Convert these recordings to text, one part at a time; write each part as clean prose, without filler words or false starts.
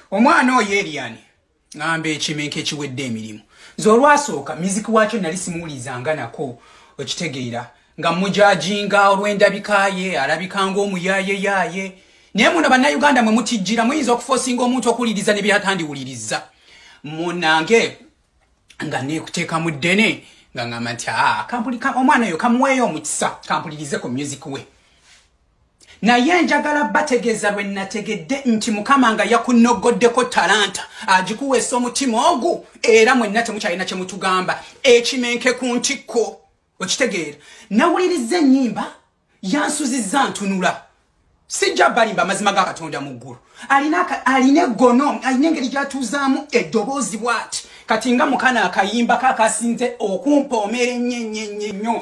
Omwana oyo Eliani ngambe Ekimenke kiwedde emirimu. Zolwasooka muziki wakyo nali simuulizanga nako okitegeera nga mujajinga olw'endabikaye alabika ng'omuyaye yaye. Naye muno bannayuganda mwe mutijjira muyinza okufosinga omuntu okuliriza ne byatandiwuliriza. Munange nga neekuteeka mu ddene nga ngamba nti kampulika omwana oyo kamuweeyo omukisa kampulirize ku music we. Naye njagala bategeeza lwe nategedde nti Mukama nga yakunogoddeko talanta agikuweesa omutima ogu era mwenna temukyalina kye mutugamba Ekimenke ku ntikko okitegeera. Nawuliriza ennyimba yansuzizza ntunula. Sijja balimba mazima ga Katonda mu ggulu. Alina eggono, alina engeri gy'atuuzaamu eddoboozi bw'ati. Kati nga mukana akayimba kakasinze okumpoomera ennyo.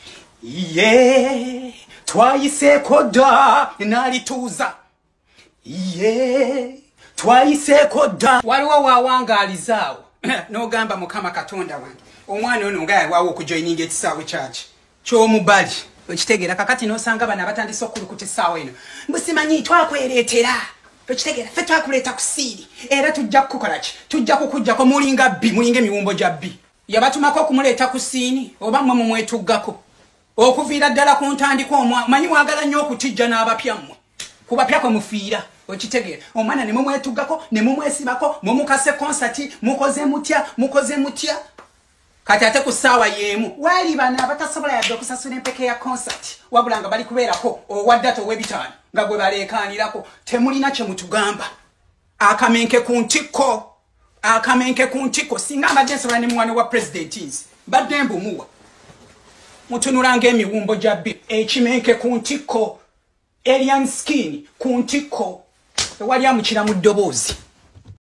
Ye twayiseeko dda n'alituuza. Ye twayiseeko dda. Waliwo waawangaalizaawo n'ogamba Mukama Katonda wange. Omwana ono nga yalwawo okujoyininga ekisaawe kyaki ky'omubali. Okitegeera kakati n'osanga bano abatandise okulukuta essaawa eno. Mbusimanyi twakwereetera. Okitegeera ffe twakuleeta ku siiri. Era tujja kukola ki? Tujja kukujjako mulinga bbi, mulinga emiwumbo gya bbi. Yabatumako okumuleeta ku siini oba mmwe mumwetuggako. Okuviira ddala ku ntandiko manyi mwagala nnyo okutijja n'abapya mmwe. Ku bapya kwe mufiira. Okitegeera omwana ne mumwetuggako ne mumwesibako mumukase konsati mukoze mutya. Kati ate ku ssaawa y'emu wali bana abatasobola yadde okusasula empeke ya concert wabula nga bali kubeerako owaddata ow'ebitaano nga gwe baleekaanirako temulina kye mutugamba. Akamenke ku ntikko singa mbadde nsobola ne muwano wa president badde mbumuwa mutunula ng'emiwumbo gya bbi. Ekimenke ku ntikko Elian skin ku ntikko ewali amukira mu ddoboozi.